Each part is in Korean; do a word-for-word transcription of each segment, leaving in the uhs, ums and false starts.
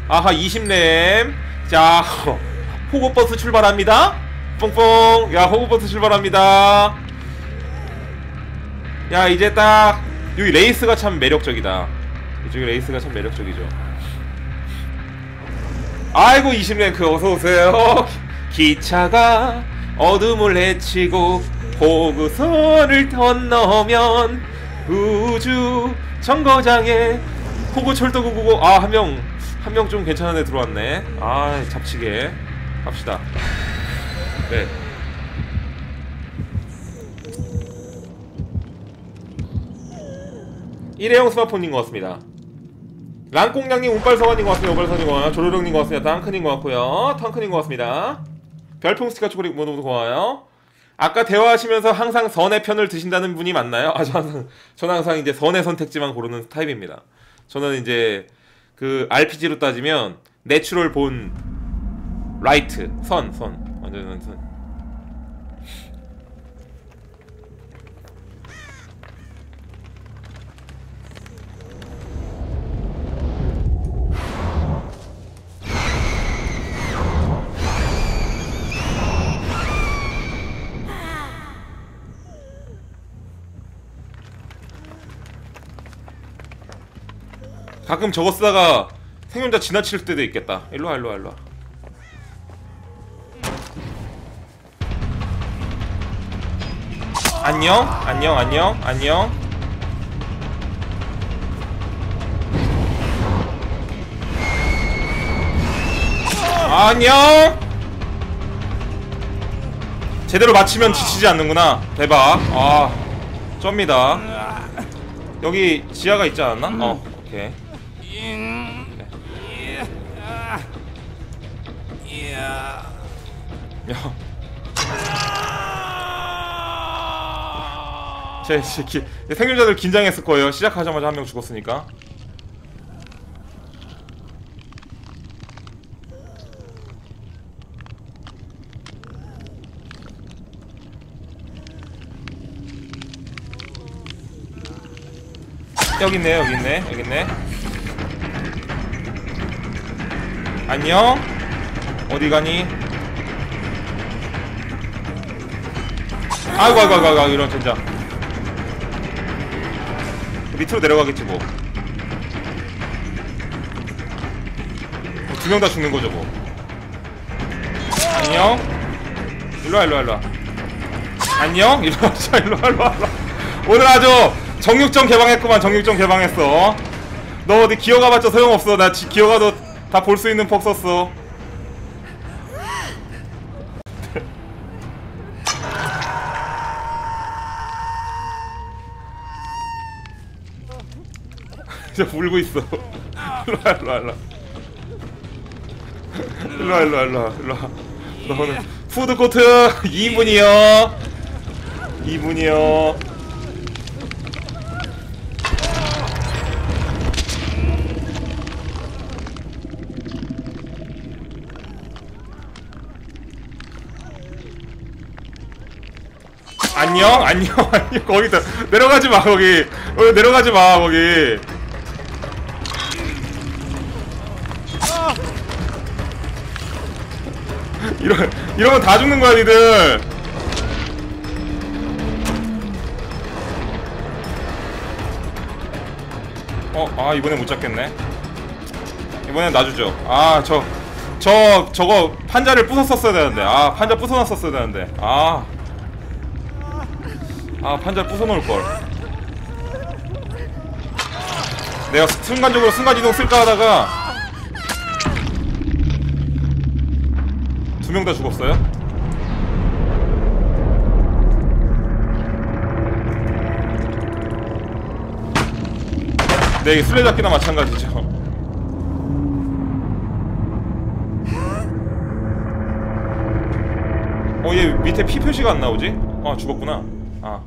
아하 이십 램. 자 호그버스 출발합니다. 뽕뽕. 야 호그버스 출발합니다. 야 이제 딱 여기 레이스가 참 매력적이다. 이쪽에 레이스가 참 매력적이죠. 아이고 이십 랭크 어서오세요. 기차가 어둠을 헤치고 호그선을 건너면 우주 정거장에 호그 철도구구고. 아 한 명 한 명 좀 괜찮은 애 들어왔네. 아 잡치게 갑시다. 네. 일회용 스마트폰인 것 같습니다. 랑꽁냥님, 운빨서원인 것 같습니다. 운빨서원인 것 같습니다. 조로령님 것 같습니다. 탕크님 것 같고요. 탕크님 것 같습니다. 별풍 스티커 초콜릿 모두 모두 고마워요. 아까 대화하시면서 항상 선의 편을 드신다는 분이 맞나요? 아, 저 항상, 저는 항상 이제 선의 선택지만 고르는 타입입니다. 저는 이제 그 알피지로 따지면 내추럴 본 라이트 선, 선 완전 선. 가끔 저거 쓰다가 생존자 지나칠 때도 있겠다. 일로와 일로와 일로와. 안녕 안녕 안녕 안녕. 안녕. 제대로 맞히면 지치지 않는구나. 대박. 아 쩝니다. 여기 지하가 있지 않았나? 어 오케이. 야. 제, 제 기, 생존자들 긴장했을 거예요. 시작하자마자 한 명 죽었으니까. 여기 있네, 여기 있네, 여기 있네. 안녕. 어디 가니? 아이고 아이고 아이고 아이고 이런 젠장. 밑으로 내려가겠지 뭐. 어, 두 명 다 죽는 거죠 뭐. 안녕. 일로와 일로와 일로와. 안녕. 일로와 일로와 일로와. 오늘 아주 정육점 개방했구만. 정육점 개방했어. 너 어디 기어가봤자 소용없어. 나 지, 기어가도 다 볼 수 있는 폭 썼어. 진짜 울고 있어. 일로와 일로와 일로와. 일로와 일로와 일로와 일로와. 너는 푸드코트 이 인분이요. 이 인분이요. 안녕 안녕 안녕. 거기다 내려가지마 거기. 거기 내려가지마 거기. 이러, 이러면 다 죽는 거야 니들. 어? 아 이번에 못 잡겠네. 이번엔 놔주죠. 아 저 저 저거 판자를 부쉈었어야 되는데. 아 판자 부숴놨었어야 되는데. 아 아 판자를 부숴놓을걸. 내가 순간적으로 순간이동 쓸까 하다가 두 명 다 죽었어요? 네, 이게 술래잡기나 마찬가지죠. 어, 얘 밑에 피 표시가 안 나오지? 아, 죽었구나. 아.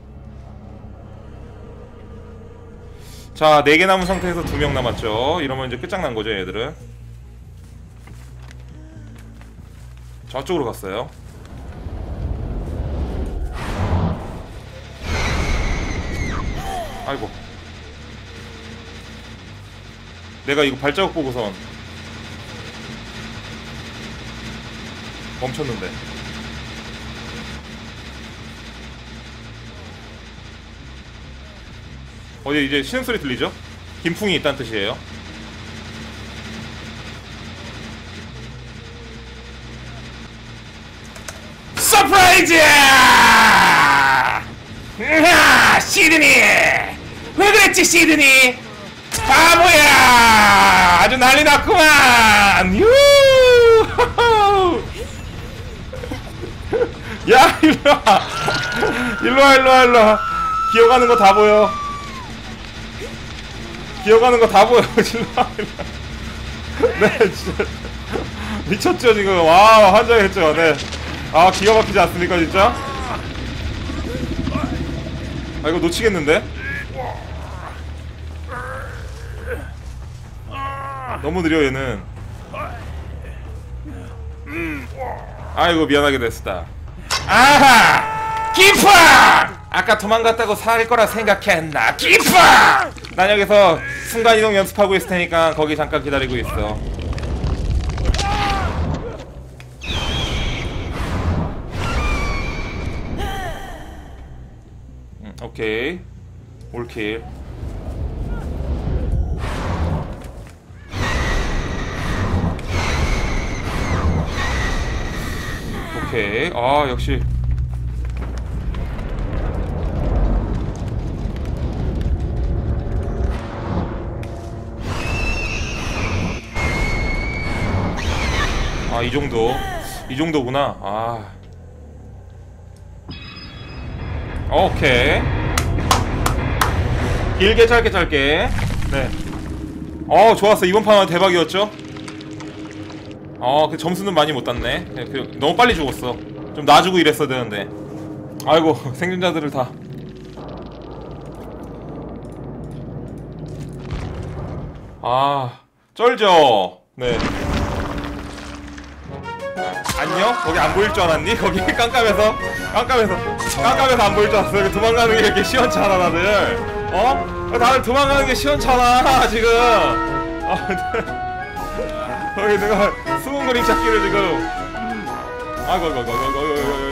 자, 네 개 남은 상태에서 두 명 남았죠. 이러면 이제 끝장난 거죠, 얘들은. 저쪽으로 갔어요. 아이고. 내가 이거 발자국 보고선 멈췄는데. 어디 이제 신음소리 들리죠? 김풍이 있다는 뜻이에요. 서프라이즈! 으하! 시드니! 왜 그랬지 시드니? 바보야! 아주 난리 났구만! 유! 야 일로와! 일로와 일로와 일로와! 기어가는 거 다 보여. 기어가는 거 다 보여. 일로와 일로와. 네 진짜 미쳤죠 지금. 와 환장했죠. 네. 아 기가 막히지 않습니까 진짜? 아 이거 놓치겠는데? 너무 느려 얘는. 아이고 미안하게 됐다. 아하! 기프! 아까 도망갔다고 살 거라 생각했나? 기프! 난 여기서 순간이동 연습하고 있을 테니까 거기 잠깐 기다리고 있어. 음, 오케이 올킬. 오케이. 아 역시 아 이정도 이정도구나. 아 오케이. 길게 짧게 짧게. 네. 어 좋았어. 이번 판은 대박이었죠? 어, 그 점수는 많이 못 땄네. 네, 그, 너무 빨리 죽었어. 좀 놔주고 이랬어야 되는데. 아이고, 생존자들을 다. 아, 쩔죠? 네. 안녕? 거기 안 보일 줄 알았니? 거기 깜깜해서? 깜깜해서. 깜깜해서 안 보일 줄 알았어. 여기 도망가는 게 이렇게 시원찮아, 다들. 어? 다들 도망가는 게 시원찮아, 지금. 아, 거기 내가 숨은 그림 찾기를 지금. 아이고 아이고 아이고 아이고 아이고